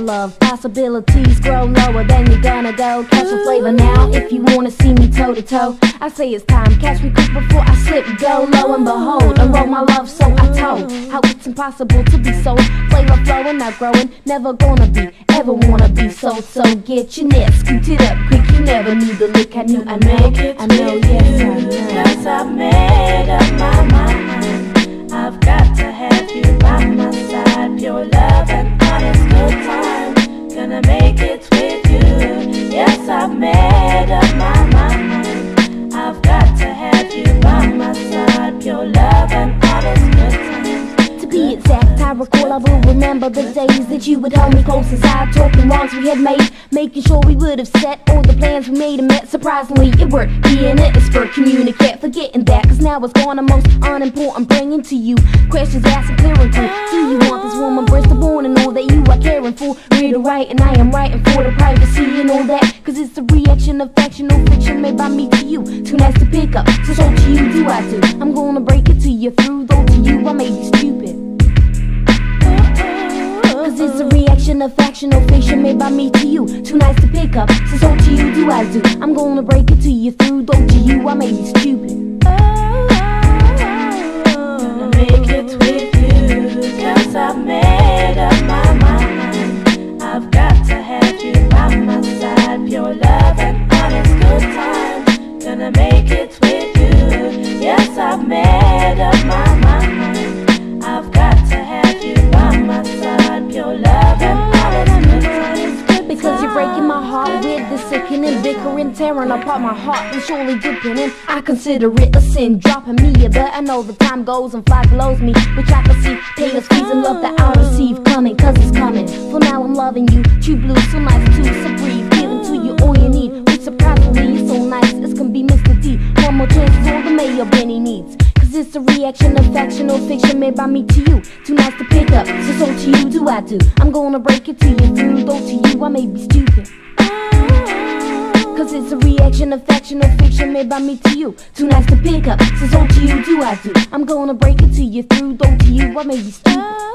love. Possibilities grow lower, then you're gonna go. Catch a flavor now if you wanna see me toe to toe. I say it's time, catch me quick before I slip. Go low and behold, unroll my love so I told how it's impossible to be so flavor flowing, not growing, never gonna be, ever wanna be. So get your net, scoot it up quick, you never need the lick. I know, yes I know. 'Cause I've made up my mind, I've got to have you by my side. Pure love and honest good time, gonna make it with you. Yes, I've made up my mind, I've got to have you by my side. Pure love and honest good time. To be exact, I recall, I will remember the days that you would hold me close inside, talking wrongs we had made, making sure we would have set all the plans we made and met. Surprisingly, it worked, being an expert communicate, forgetting that, cause now it's gone the most unimportant, bringing to you questions asked and clearing through. Do you want this woman breast born and all that you are caring for? Read or write, and I am writing for the privacy and all that, cause it's a reaction of factional fiction made by me to you. Too nice to pick up, so to you do I do. I'm gonna break it to you through, though to you I may be stupid. Cause it's a reaction of factional fiction made by me to you. Too nice to pick up, so to you do I do. I'm gonna break it to you through, though to you I may be stupid. Gonna make it with you, 'cause I've made up my mind, I've got to have you by my side. Pure love and honest good time, gonna make it with you. Yes, I've made up my mind, I've got to have you by my side. Pure love and honest good time. Because you're breaking my heart with the sickening, bickering, tearing apart my heart and surely dipping in. I consider it a sin, dropping me, but I know the time goes and flies below me, which I can see. Pay the fees and love that I receive coming, cause it's coming. For now I'm loving you, true blue, so nice too, so breathe, giving to you all you need, which surprisingly is so nice as can be Mr. D. One more chance is all the Mayo Benny needs. It's a reaction of factional fiction made by me to you. Too nice to pick up, so to you do I do. I'm gonna break it to you through, though to you I may be stupid. Cause it's a reaction of factional fiction made by me to you. Too nice to pick up, so to you do I do. I'm gonna break it to you through, though to you I may be stupid.